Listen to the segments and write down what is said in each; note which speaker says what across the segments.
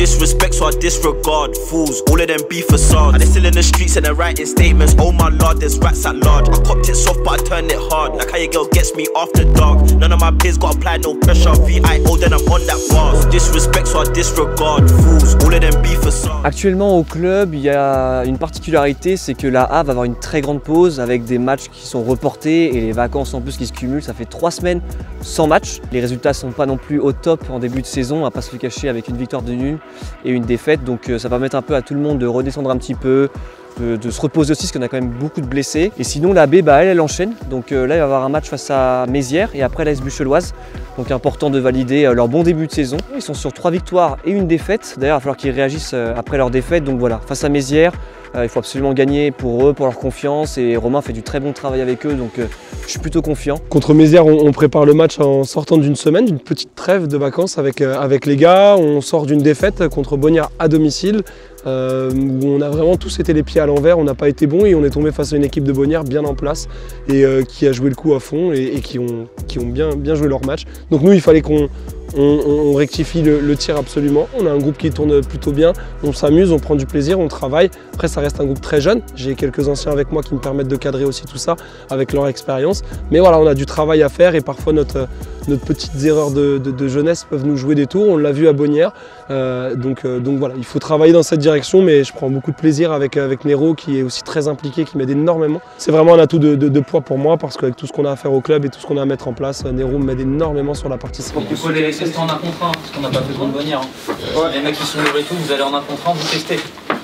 Speaker 1: disrespect, so I disregard fools. All of them be facades. And they still in the streets and they're writing statements. Oh my lord, there's rats at large. I copped it soft, but I turned it hard. Like how your girl gets me after dark. None of my peers got applied, no pressure. VIO, then I'm on that bars. Disrespect, so I disregard fools. All of them be facades.
Speaker 2: Actuellement au club, il y a une particularité, c'est que la A va avoir une très grande pause avec des matchs qui sont reportés et les vacances en plus qui se cumulent. Ça fait 3 semaines sans match. Les résultats sont pas non plus au top en début de saison, on va pas se le cacher, avec une victoire de nul et une défaite. Donc ça va permettre un peu à tout le monde de redescendre un petit peu, de se reposer aussi parce qu'on a quand même beaucoup de blessés. Et sinon la B, elle enchaîne. Donc là il va y avoir un match face à Mézières et après l'AS Bucheloise. Donc important de valider leur bon début de saison. Ils sont sur 3 victoires et une défaite. D'ailleurs il va falloir qu'ils réagissent après leur défaite. Donc voilà, face à Mézières, il faut absolument gagner pour eux, pour leur confiance. Et Romain fait du très bon travail avec eux, donc je suis plutôt confiant.
Speaker 3: Contre Mézières, on prépare le match en sortant d'une semaine, d'une petite trêve de vacances avec les gars. On sort d'une défaite contre Bognard à domicile, où on a vraiment tous été les pieds à l'envers. On n'a pas été bon et on est tombé face à une équipe de Bognard bien en place et qui a joué le coup à fond et qui ont bien joué leur match. Donc nous, il fallait qu'on rectifie le tir absolument. On a un groupe qui tourne plutôt bien, on s'amuse, on prend du plaisir, on travaille. Après ça reste un groupe très jeune, j'ai quelques anciens avec moi qui me permettent de cadrer aussi tout ça avec leur expérience. Mais voilà, on a du travail à faire et parfois notre petites erreurs de jeunesse peuvent nous jouer des tours. On l'a vu à Bognères, donc voilà, il faut travailler dans cette direction, mais je prends beaucoup de plaisir avec Nero qui est aussi très impliqué, qui m'aide énormément. C'est vraiment un atout de poids pour moi parce qu'avec tout ce qu'on a à faire au club et tout ce qu'on a à mettre en place, Nero m'aide énormément sur la partie sport.
Speaker 4: Il faut les tester en un contre un, parce qu'on n'a pas fait de Bognères. Ouais. Les mecs qui sont lourds et tout, vous allez en un contre un, vous testez.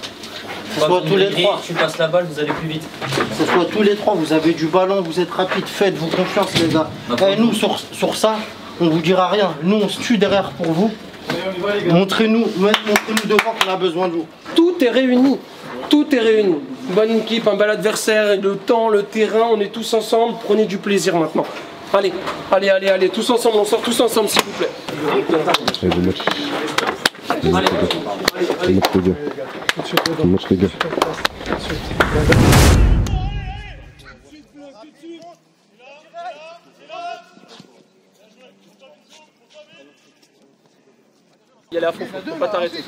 Speaker 5: Soit tous les trois.
Speaker 4: Tu passes la balle, vous allez plus vite.
Speaker 5: Ce soit tous les trois, vous avez du ballon, vous êtes rapide, faites-vous confiance les gars. Et nous sur ça, on vous dira rien. Nous on se tue derrière pour vous. Montrez-nous devant qu'on a besoin de vous.
Speaker 6: Tout est réuni. Tout est réuni. Une bonne équipe, un bel adversaire, le temps, le terrain, on est tous ensemble. Prenez du plaisir maintenant. Allez, tous ensemble, on sort tous ensemble s'il vous plaît. Y aller à fond, faut pas t'arrêter.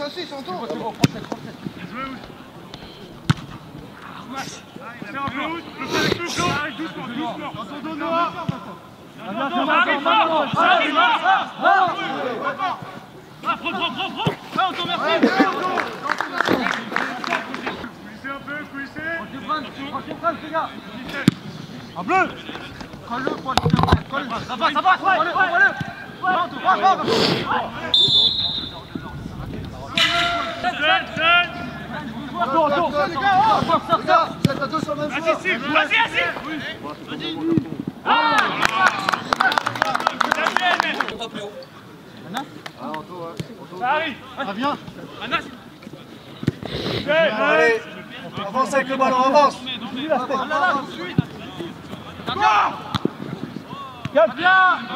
Speaker 7: En bleu. Colle-le, ça va,
Speaker 8: Allez, avance avec le ballon, avance.
Speaker 7: Garde bien.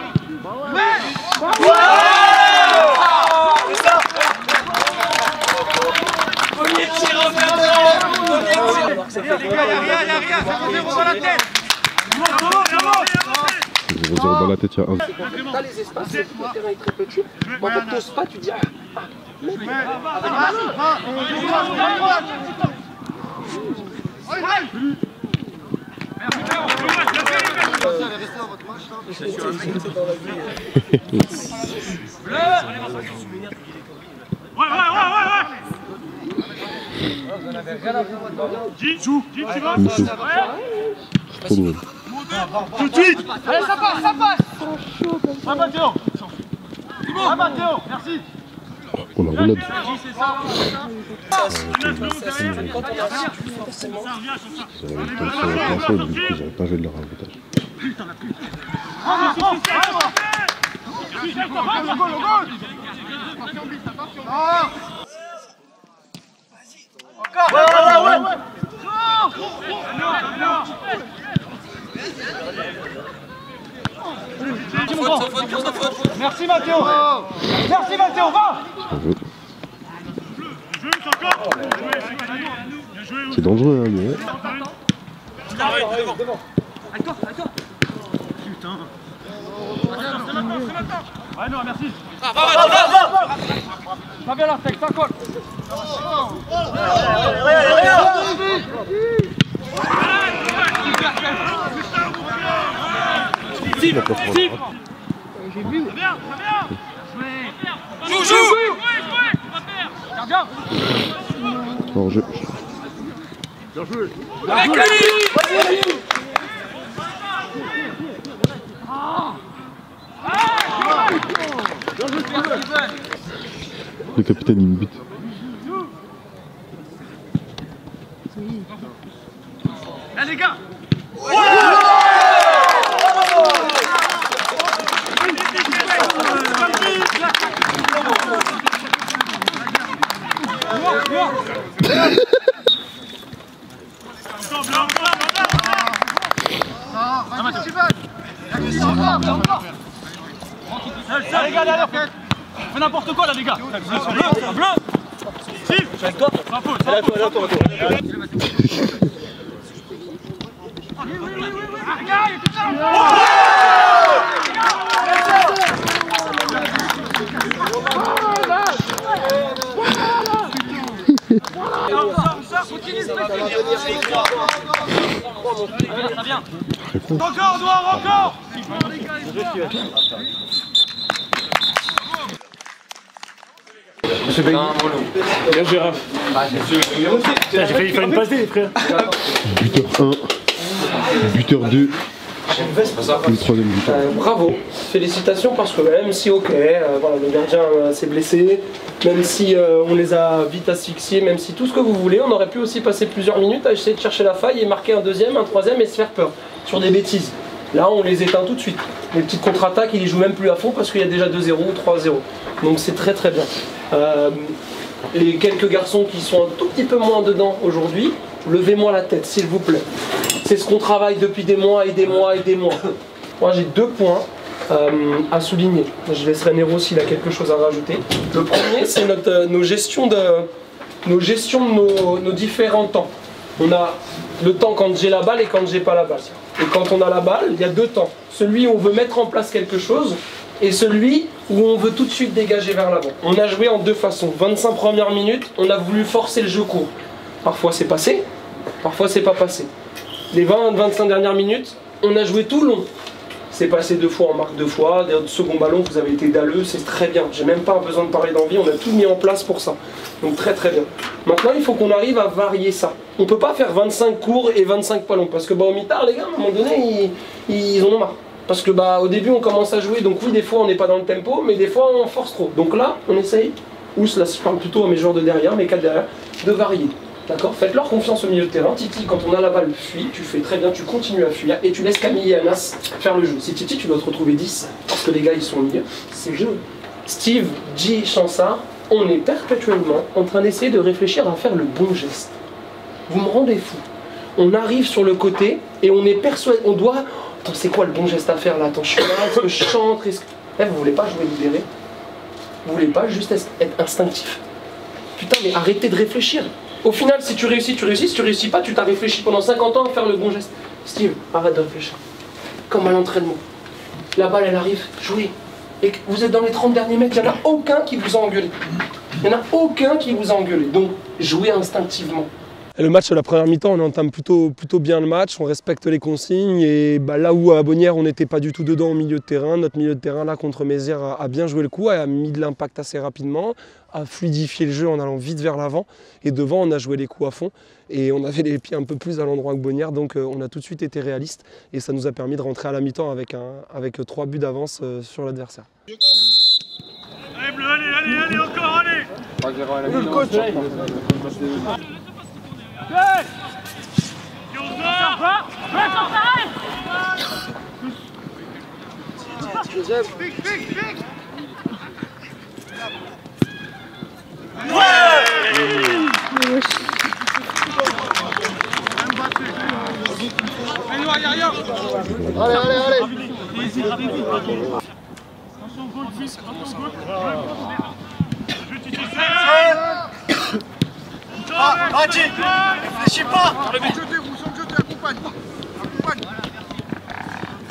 Speaker 1: Premier tir en même temps.
Speaker 7: Les gars, y'a rien, 0-0 dans la tête.
Speaker 9: 0-0 dans la tête, il y a un.
Speaker 6: T'as les espaces, le terrain est très petit. Quand tu t'oses pas, tu dis
Speaker 7: Joue, tu vas.
Speaker 9: C'est trop drôle.
Speaker 7: Tout de suite. Allez, ça passe. Ah bah Théo. Ah bah Théo, merci.
Speaker 9: On a roulade. Ils n'avaient pas joué de leur avantage.
Speaker 7: Merci Mathéo. Merci Mathéo, va.
Speaker 9: C'est dangereux, hein, mais...
Speaker 7: Putain. Ah non, merci.
Speaker 8: Va,
Speaker 7: bien la tête, ça colle.
Speaker 8: J'ai vu. Très bien.
Speaker 7: Joue. Gardien.
Speaker 9: Hors jeu.
Speaker 8: Bien joué.
Speaker 9: Le capitaine il me bute.
Speaker 7: Là les gars. Les gars, derrière, fais n'importe quoi là, les gars. Bleu. Steve, c'est toi. C'est un peu. Les gars, il était encore, Noir, encore.
Speaker 3: Monsieur Bailly. Bien joué, Raph.
Speaker 8: J'ai failli faire une passe D, frère.
Speaker 9: Buteur 1, buteur 2. Le troisième buteur.
Speaker 6: Bravo, félicitations parce que même si voilà, le gardien s'est blessé, même si on les a vite asphyxiés, même si tout ce que vous voulez, on aurait pu aussi passer plusieurs minutes à essayer de chercher la faille et marquer un deuxième, un troisième et se faire peur sur des bêtises. Là on les éteint tout de suite. Les petites contre-attaques, ils les jouent même plus à fond parce qu'il y a déjà 2-0 ou 3-0. Donc c'est très très bien. Les quelques garçons qui sont un tout petit peu moins dedans aujourd'hui, levez-moi la tête s'il vous plaît. C'est ce qu'on travaille depuis des mois et des mois et des mois. Moi j'ai 2 points à souligner. Je laisserai Nero s'il a quelque chose à rajouter. Le premier c'est nos gestions de nos différents temps. On a le temps quand j'ai la balle et quand j'ai pas la balle. Et quand on a la balle, il y a 2 temps. Celui où on veut mettre en place quelque chose et celui où on veut tout de suite dégager vers l'avant. On a joué en 2 façons. 25 premières minutes, on a voulu forcer le jeu court. Parfois c'est passé, parfois c'est pas passé. Les 20-25 dernières minutes, on a joué tout long. C'est passé 2 fois, on marque 2 fois. D'ailleurs, second ballon, vous avez été dalleux, c'est très bien. J'ai même pas besoin de parler d'envie, on a tout mis en place pour ça. Donc très très bien. Maintenant, il faut qu'on arrive à varier ça. On peut pas faire 25 courts et 25 pas longs. Parce que au mitard, les gars, à un moment donné, ils en ont marre. Parce que au début, on commence à jouer, donc oui, des fois, on n'est pas dans le tempo, mais des fois, on force trop. Donc là, on essaye, ou là, je parle plutôt à mes joueurs de derrière, mes 4 derrière, de varier. D'accord? Faites-leur confiance au milieu de terrain. Titi, quand on a la balle, fuis, tu fais très bien, tu continues à fuir et tu laisses Camille et Anas faire le jeu. Si Titi, tu dois te retrouver 10, parce que les gars, ils sont au milieu, c'est jeu. Steve, G, Chansard, on est perpétuellement en train d'essayer de réfléchir à faire le bon geste. Vous me rendez fou. On arrive sur le côté et on est persuadé, on doit... Attends, c'est quoi le bon geste à faire là? Attends, je suis là, est-ce que je chante? Vous voulez pas jouer libéré? Vous voulez pas juste être instinctif? Putain, mais arrêtez de réfléchir. Au final, si tu réussis, tu réussis. Si tu réussis pas, tu t'as réfléchi pendant 50 ans à faire le bon geste. Steve, arrête de réfléchir. Comme à l'entraînement. La balle, elle arrive, jouez. Et que vous êtes dans les 30 derniers mètres, il n'y en a aucun qui vous a engueulé. Il n'y en a aucun qui vous a engueulé. Donc, jouez instinctivement.
Speaker 3: Le match, la première mi-temps, on entame plutôt bien le match, on respecte les consignes et là où à Bonnières on n'était pas du tout dedans au milieu de terrain, notre milieu de terrain là contre Mézières a bien joué le coup, a mis de l'impact assez rapidement, a fluidifié le jeu en allant vite vers l'avant et devant on a joué les coups à fond et on avait les pieds un peu plus à l'endroit que Bonnières, donc on a tout de suite été réaliste et ça nous a permis de rentrer à la mi-temps avec 3 buts d'avance sur l'adversaire.
Speaker 7: Allez bleu, allez, encore, allez.
Speaker 8: Le coach. Adji, réfléchis pas. Vous sont jetés, accompagne.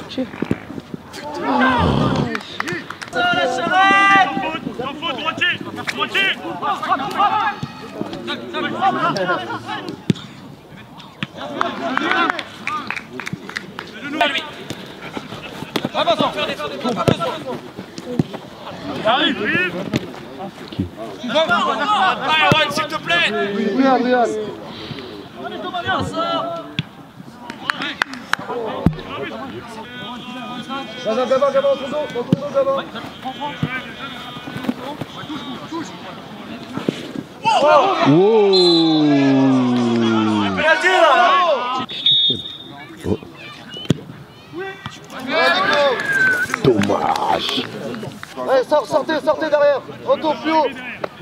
Speaker 7: Sans faute, droitier. Arrive. Erwan, s'il te plaît.
Speaker 5: Oui, Adrien. Gavin, dans ton dos, Gavin.
Speaker 9: Dommage.
Speaker 5: Allez, sortez derrière. Retour plus haut.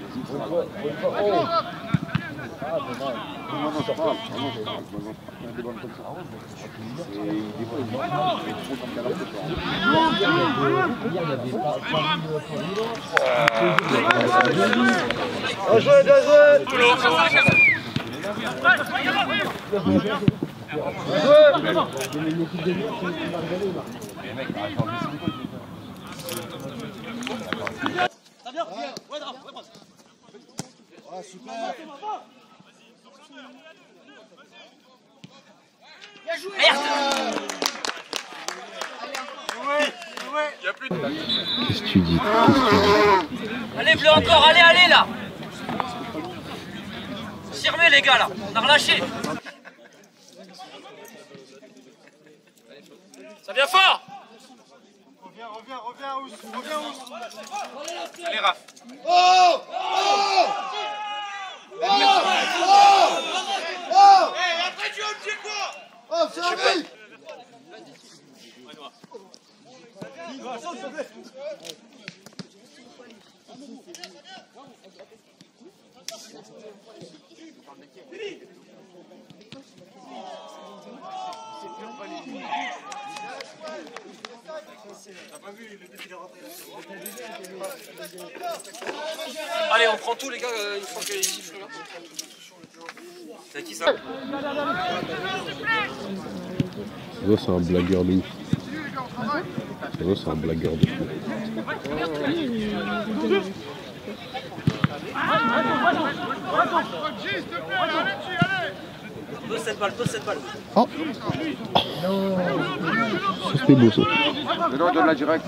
Speaker 5: Bien joué, bien joué.
Speaker 9: Qu'est-ce que tu dis?
Speaker 10: Allez bleu encore, allez là. Servez les gars là, on a relâché. Ça vient fort.
Speaker 7: Reviens, Ous. Allez, Raph. Après, tu vas me dire quoi?
Speaker 5: Oh, c'est un but.
Speaker 10: Allez, on prend tout les gars une fois que les siffles là. C'est qui ça?
Speaker 9: Ça, c'est un blagueur de ouf. Ça, c'est un blagueur de fou.
Speaker 10: Pose cette balle.
Speaker 9: Oh. Ça, c'était beau ça.
Speaker 11: Non, donne la direct.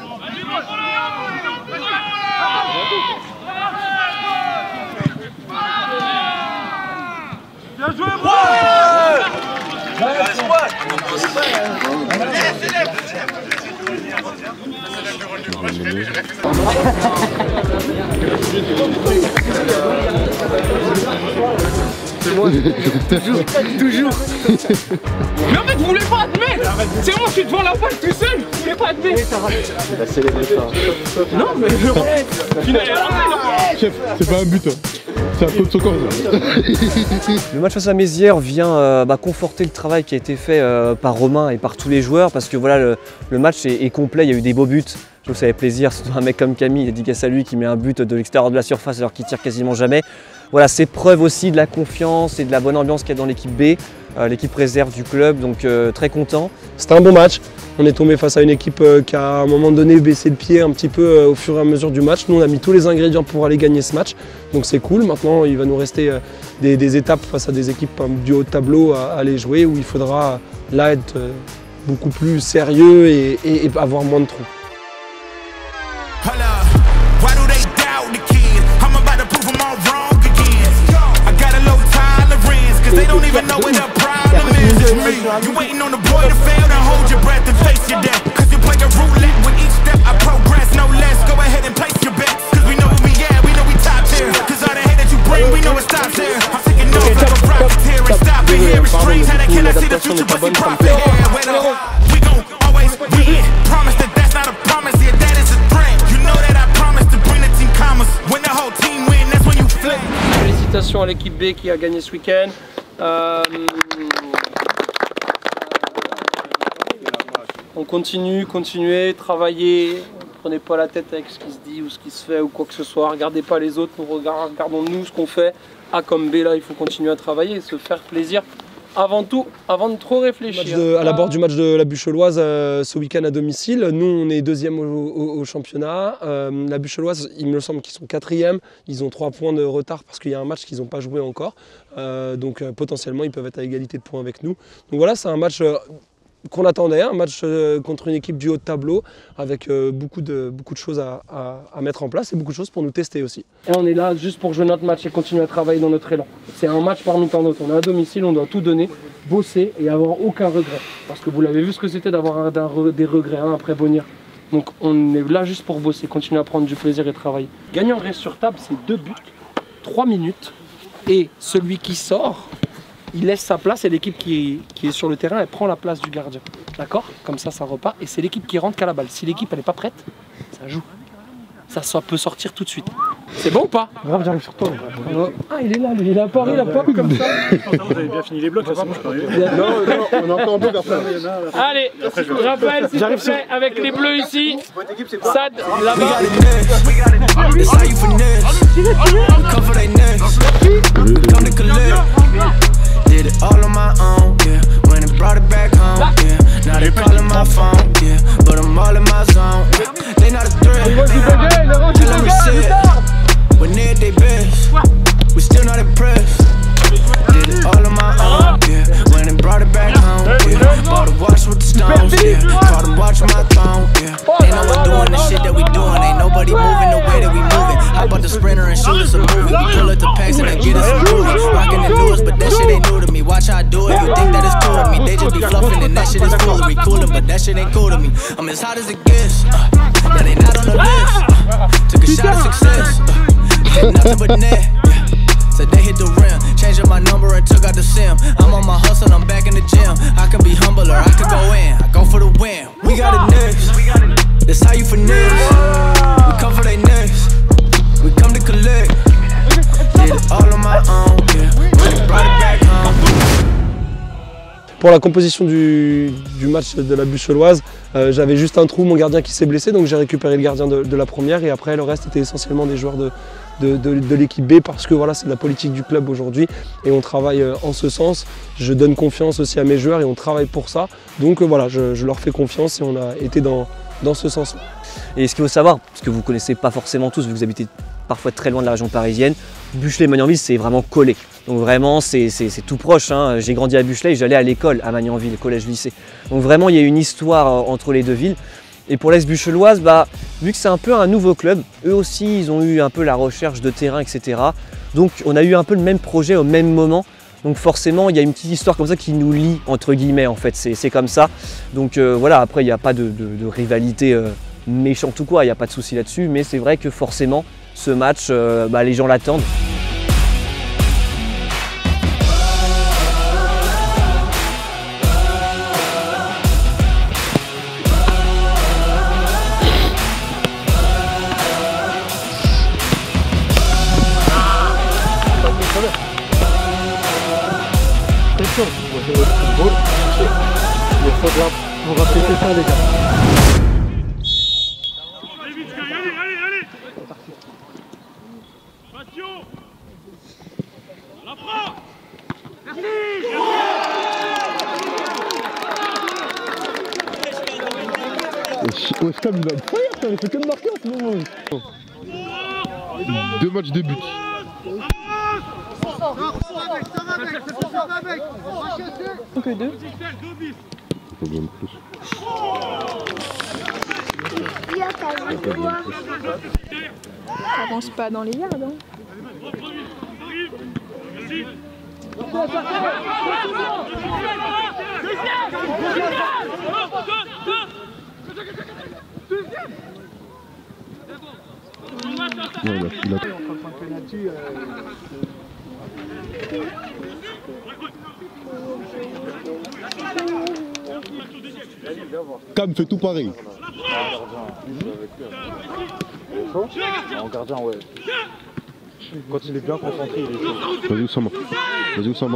Speaker 7: Bien joué,
Speaker 6: Toujours. Mais en fait, vous voulez pas admettre. C'est moi, je suis devant la balle tout seul. Vous voulez pas admettre.
Speaker 2: Il a célébré ça.
Speaker 6: Non, mais
Speaker 9: Chef, c'est pas un but. C'est un peu de son corps.
Speaker 2: Le match face à Mézières vient conforter le travail qui a été fait par Romain et par tous les joueurs parce que voilà, le match est complet, il y a eu des beaux buts. Je trouve que ça fait plaisir, surtout un mec comme Camille, dédicace à lui, qui met un but de l'extérieur de la surface alors qu'il tire quasiment jamais. Voilà, c'est preuve aussi de la confiance et de la bonne ambiance qu'il y a dans l'équipe B, l'équipe réserve du club, donc très content.
Speaker 3: C'était un bon match. On est tombé face à une équipe qui a à un moment donné baissé le pied un petit peu au fur et à mesure du match. Nous, on a mis tous les ingrédients pour aller gagner ce match, donc c'est cool. Maintenant, il va nous rester des étapes face à des équipes du haut de tableau à aller jouer où il faudra là être beaucoup plus sérieux et avoir moins de trous.
Speaker 12: They don't even know what the problem is. You waiting on the boy to fail, then hold your breath and face your death. Cause you play a roulette with each step I progress, no less. Go ahead and place your bets. Cause we know where we at, we know we top tier. Cause all the hate that you bring, we know it stops here. I'm taking notes like a profiteer and stopping here. It's strange how they cannot see the future, but see profit here. We gon' always be it. Promise that that's not a promise, yeah, that is a threat. You know that I promise to bring the team commas. When the whole team win, that's when you flip.
Speaker 6: Félicitations à l'équipe B qui a gagné ce week-end. On continuez, travaillez, ne prenez pas la tête avec ce qui se dit ou ce qui se fait ou quoi que ce soit, regardez pas les autres, regardons nous ce qu'on fait. A comme B là, il faut continuer à travailler et se faire plaisir avant tout, avant de trop réfléchir.
Speaker 3: À la bord du match de la Bucheloise ce week-end à domicile. Nous, on est 2e au championnat. La Bucheloise, il me semble qu'ils sont 4e. Ils ont 3 points de retard parce qu'il y a un match qu'ils n'ont pas joué encore. Donc potentiellement, ils peuvent être à égalité de points avec nous. Donc voilà, c'est un match qu'on attendait, un match contre une équipe du haut de tableau avec beaucoup de choses à mettre en place et beaucoup de choses pour nous tester aussi.
Speaker 6: Et on est là juste pour jouer notre match et continuer à travailler dans notre élan. C'est un match parmi tant d'autres. On est à domicile, on doit tout donner, bosser et avoir aucun regret. Parce que vous l'avez vu ce que c'était d'avoir des regrets après Bonnières. Donc on est là juste pour bosser, continuer à prendre du plaisir et travailler. Gagnant reste sur table, c'est 2 buts, 3 minutes et celui qui sort, il laisse sa place et l'équipe qui est sur le terrain, elle prend la place du gardien. D'accord? Comme ça repart. Et c'est l'équipe qui rentre qu'à la balle. Si l'équipe elle n'est pas prête, ça joue. Ça peut sortir tout de suite. C'est bon ou pas?
Speaker 3: Grave, j'arrive sur toi.
Speaker 6: Ah, il est là, lui. Il a Paris, il a pas comme ça.
Speaker 8: Vous avez bien fini les blocs, là, c'est bon, je peux arriver.
Speaker 3: Non, on a encore un peu personne.
Speaker 6: Allez, Raphaël, s'il te plaît, avec les bleus ici. Sad, là-bas.
Speaker 12: Did it all on my own, yeah. When it brought it back home, yeah. Now they calling my phone, yeah. But I'm all in my zone. They not a threat. Let me sit. When they're at their best, we still not impressed. Did it all on my own, yeah. When it brought it back home, yeah. Bought a watch with the stones, yeah. Caught them watching my throne, yeah. Ain't no one doing the shit that we doing. Ain't nobody moving the way that we moving. How about the sprinter and shoot us a movie? We pull up the packs and they get us some movie. Rocking the newest, but that shit ain't new to me. Watch how I do it, you think that it's cool with me. They just be fluffing and that shit is foolery. Coolin', but that shit ain't cool to me. I'm as hot as it gets, yeah, they not on the list. Took a shot of success, hit nothing but net, yeah. Said they hit the rim, changed up my number and took out the sim. I'm on my hustle, I'm back in the gym. I can be humble or I could go in. I go for the win. We got it next. That's how you finesse. We come for they next. We come to collect. Did it all on my own, yeah. Brought it back home.
Speaker 3: Pour la composition du match de la Bucheloise, j'avais juste un trou, mon gardien qui s'est blessé, donc j'ai récupéré le gardien de la première et après le reste était essentiellement des joueurs de l'équipe B parce que voilà, c'est la politique du club aujourd'hui et on travaille en ce sens. Je donne confiance aussi à mes joueurs et on travaille pour ça. Donc voilà, je leur fais confiance et on a été dans ce sens-là.
Speaker 2: Et ce qu'il faut savoir, parce que vous ne connaissez pas forcément tous, vu que vous habitez parfois très loin de la région parisienne, Buchelay-Magnanville c'est vraiment collé. Donc vraiment c'est tout proche, hein. J'ai grandi à Buchelay et j'allais à l'école à Magnanville, collège-lycée. Donc vraiment il y a une histoire entre les deux villes. Et pour l'Est Bucheloise, vu que c'est un peu un nouveau club, eux aussi ils ont eu un peu la recherche de terrain, etc. Donc on a eu un peu le même projet au même moment. Donc forcément il y a une petite histoire comme ça qui nous lie entre guillemets en fait, c'est comme ça. Donc voilà, après il n'y a pas de rivalité méchante ou quoi, il n'y a pas de souci là-dessus. Mais c'est vrai que forcément ce match, les gens l'attendent.
Speaker 3: Il faudra répéter ça les gars.
Speaker 8: Allez vite, Sky, allez. Passion. La frappe.
Speaker 9: Ouais, Scam, il a incroyable, ça, il fait que de marquer en ce moment. 2 matchs de but.
Speaker 11: Que 2.
Speaker 9: Pas besoin de plus.
Speaker 11: Ça avance pas dans les yards, hein.
Speaker 9: Ouais, il a... Cam fait tout pareil.
Speaker 13: En gardien, ouais. Quand il est bien concentré, il est chaud.
Speaker 9: Vas-y, Oussama. Vas-y, Oussama.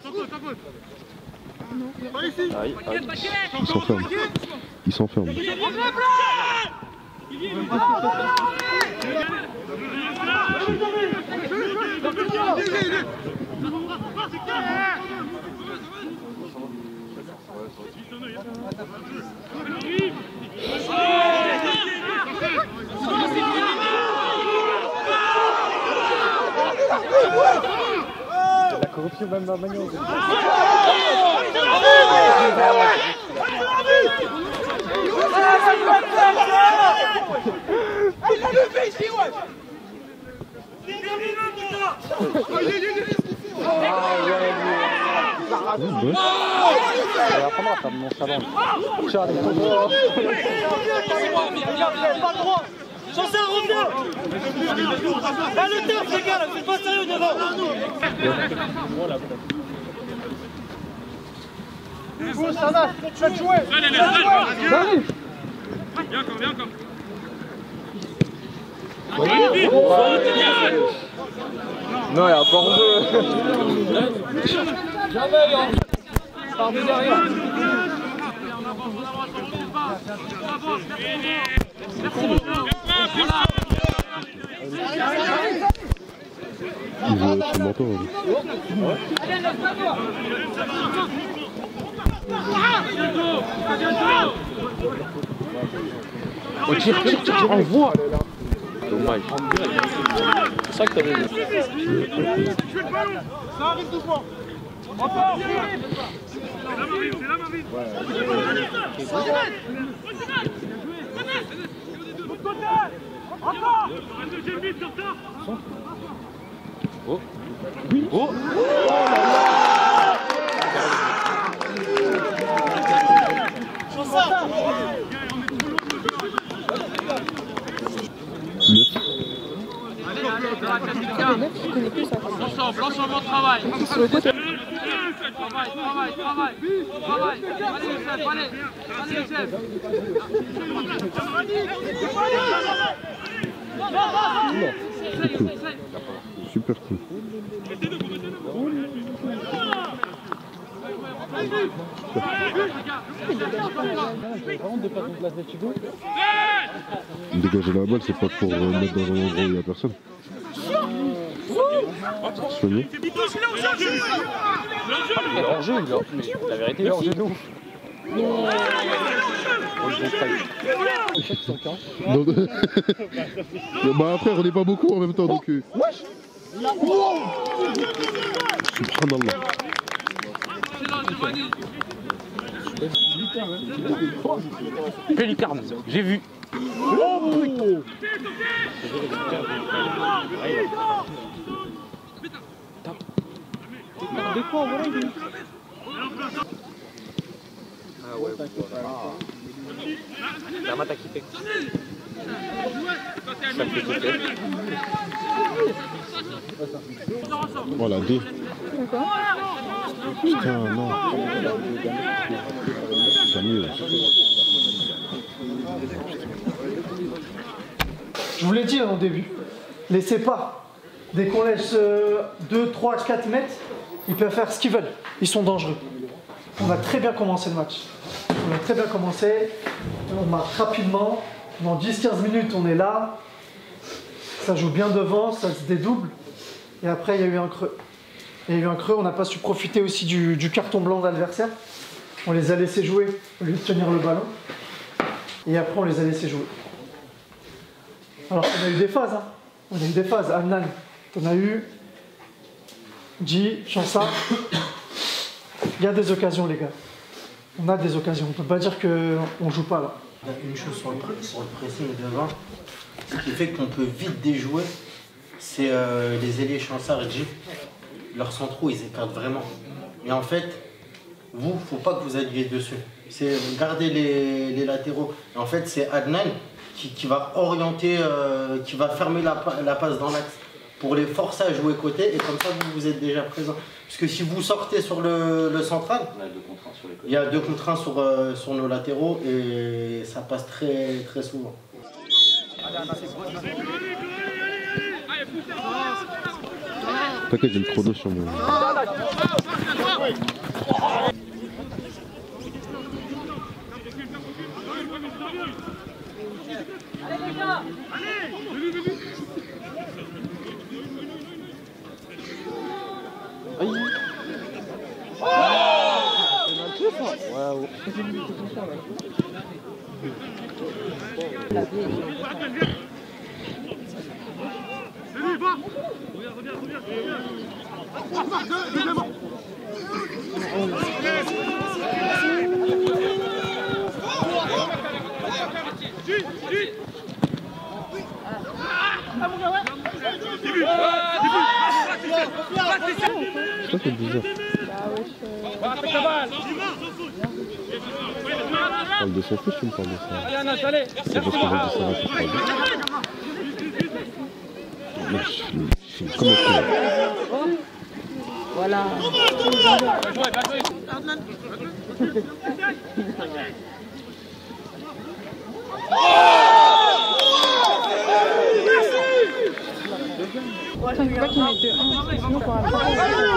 Speaker 9: Il s'enferme. Il s'enferme.
Speaker 13: La corruption même à Magnon.
Speaker 7: Chancel, reviens. Là, le taf, les gars, là, c'est pas sérieux devant. Bon, ça va, tu vas te jouer.
Speaker 8: Viens encore, viens encore.
Speaker 13: Non, il y a pas hors-jeu.
Speaker 6: Jamais, par derrière.
Speaker 9: Il veut son mentor.
Speaker 13: Oh, tire, envoie.
Speaker 9: Dommage.
Speaker 6: C'est ça que t'avais vu.
Speaker 7: Ça arrive doucement. Encore.
Speaker 8: C'est la Marine, c'est la Marine.
Speaker 7: Encore.
Speaker 8: Un deuxième vite sur ça.
Speaker 9: Oh. Oui. Oh.
Speaker 8: L'ensemble de travail. Travail. Allez, le chef.
Speaker 9: Super cool. Dégager la balle, c'est pas pour mettre dans un endroit où il n'y a personne. Soigné.
Speaker 13: Hors-jeu, la vérité, il est hors-jeu de ouf.
Speaker 9: Non, bah après, on n'est pas beaucoup en même temps, donc... Subhanallah.
Speaker 13: Pélicarne, j'ai vu.
Speaker 2: Ah ouais, la mata qui fait. Ça fait sauter.
Speaker 9: Voilà, D. Putain, non. C'est mieux.
Speaker 5: Je vous l'ai dit au début, laissez pas. Dès qu'on laisse 2, 3, 4 mètres, ils peuvent faire ce qu'ils veulent. Ils sont dangereux. On a très bien commencé le match. On a très bien commencé. On marque rapidement. Dans 10-15 minutes, on est là. Ça joue bien devant, ça se dédouble. Et après, il y a eu un creux. On n'a pas su profiter aussi du carton blanc de l'adversaire. On les a laissés jouer au lieu de tenir le ballon. Et après, on les a laissés jouer. Alors on a eu des phases, hein. On a eu des phases. Amnan, on a eu G, Chansa. Il y a des occasions, les gars. On a des occasions. On ne peut pas dire qu'on ne joue pas là. Il y a une chose sur le pressing devant, ce qui fait qu'on peut vite déjouer, c'est les ailiers Chansard et G. Leurs centraux, ils écartent vraiment. Et en fait, vous, il ne faut pas que vous alliez dessus. C'est garder les latéraux. Et en fait, c'est Adnan qui va orienter, qui va fermer la passe dans l'axe pour les forcer à jouer côté, et comme ça vous êtes déjà présent. Parce que si vous sortez sur le central, il y a 2 contre 1 sur nos latéraux et ça passe très, très souvent.
Speaker 9: T'inquiète, j'ai le chrono sur moi.
Speaker 8: Allez les gars, allez.
Speaker 9: Ça c'est bizarre. Tu parles de son fils, tu me parles de ça. C'est parce qu'on va dire ça rapide. Je suis comme un
Speaker 11: Voilà. Ça ne veut pas qu'il mette 1, sinon pour un compliqué.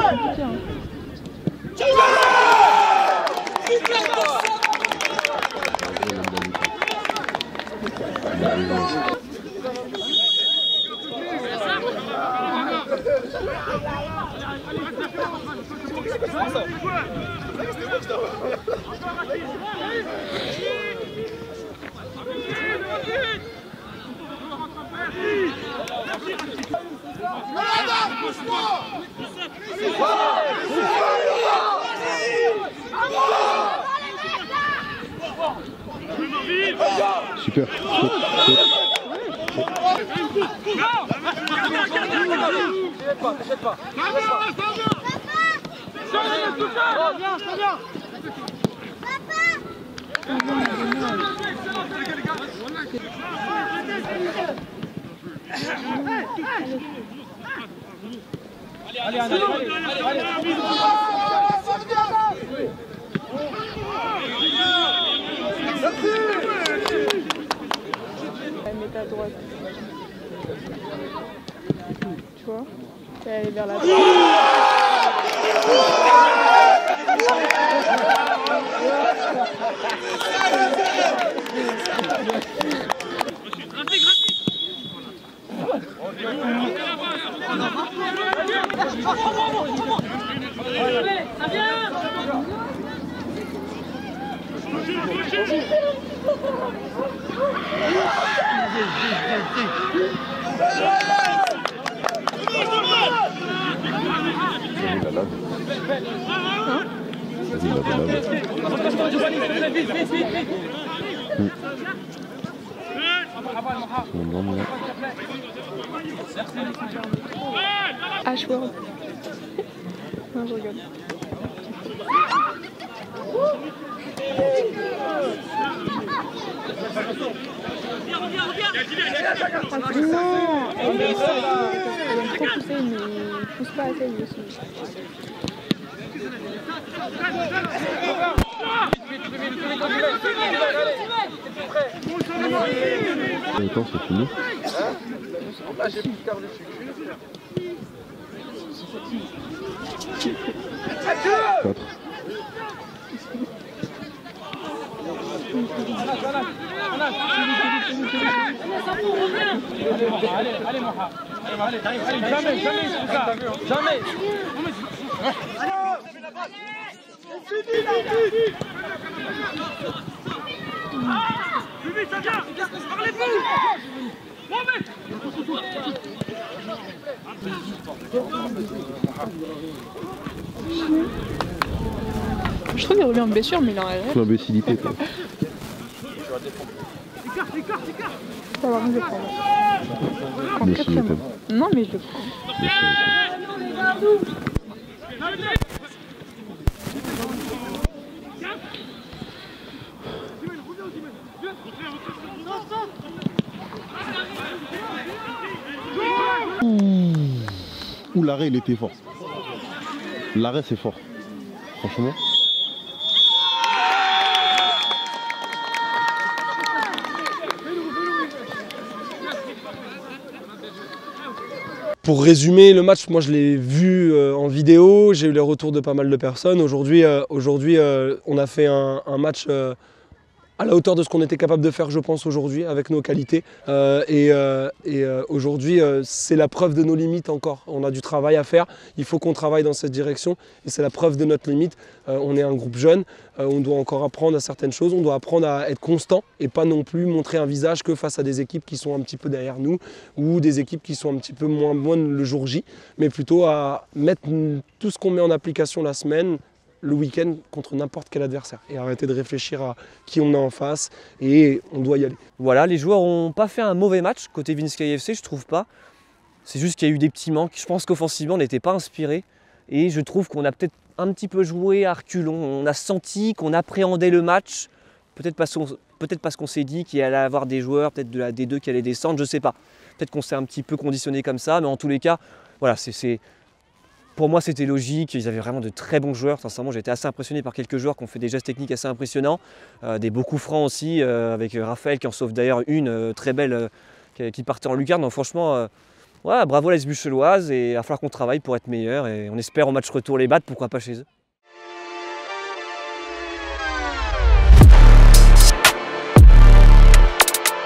Speaker 9: Super.
Speaker 7: T'inquiète pas. Allez, allez.
Speaker 11: Mets à droite. Tu vois? Et aller vers la droite.
Speaker 8: Ça vient.
Speaker 11: Ashworth. Non, je rigole. Non, elle aime trop pousser, mais il pousse pas assez lui aussi.
Speaker 9: Attends, c'est fini.
Speaker 10: Là, j'ai plus de quart dessus.
Speaker 9: 4.
Speaker 8: Allez, Moha. Allez, jamais, jamais. Ça vient. Parlez-vous.
Speaker 11: Je trouve qu'il revient en blessure, mais il en rêve.
Speaker 9: L'imbécilité, quoi.
Speaker 8: Écarte.
Speaker 11: Ça va, je le prends.
Speaker 9: Mais si, je t'aime.
Speaker 11: Non, mais je le prends.
Speaker 9: Ouh, l'arrêt, il était fort. L'arrêt, c'est fort. Franchement.
Speaker 3: Pour résumer le match, moi je l'ai vu en vidéo, j'ai eu les retours de pas mal de personnes. Aujourd'hui, on a fait un match à la hauteur de ce qu'on était capable de faire, je pense, aujourd'hui, avec nos qualités. Aujourd'hui, c'est la preuve de nos limites encore. On a du travail à faire, il faut qu'on travaille dans cette direction, et c'est la preuve de notre limite. On est un groupe jeune, on doit encore apprendre à certaines choses, on doit apprendre à être constant, et pas non plus montrer un visage que face à des équipes qui sont un petit peu derrière nous, ou des équipes qui sont un petit peu moins bonnes le jour J, mais plutôt à mettre tout ce qu'on met en application la semaine, le week-end contre n'importe quel adversaire et arrêter de réfléchir à qui on a en face et on doit y aller.
Speaker 2: Voilà, les joueurs n'ont pas fait un mauvais match côté Vinskaï FC, je trouve pas. C'est juste qu'il y a eu des petits manques. Je pense qu'offensivement on n'était pas inspiré et je trouve qu'on a peut-être un petit peu joué à reculons. On a senti qu'on appréhendait le match, peut-être parce qu'on s'est dit qu'il allait y avoir des joueurs, peut-être de la D2 qui allaient descendre, je sais pas. Peut-être qu'on s'est un petit peu conditionné comme ça, mais en tous les cas, voilà, pour moi, c'était logique. Ils avaient vraiment de très bons joueurs. Sincèrement, j'ai été assez impressionné par quelques joueurs qui ont fait des gestes techniques assez impressionnants. Des beaux coups francs aussi, avec Raphaël qui en sauve d'ailleurs une très belle qui partait en lucarne. Donc franchement, ouais, bravo les Bucheloises. Et il va falloir qu'on travaille pour être meilleur. Et on espère au match retour les battre, pourquoi pas chez eux.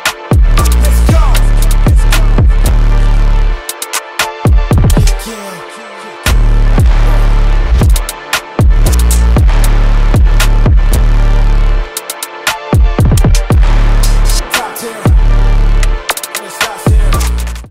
Speaker 12: Yeah.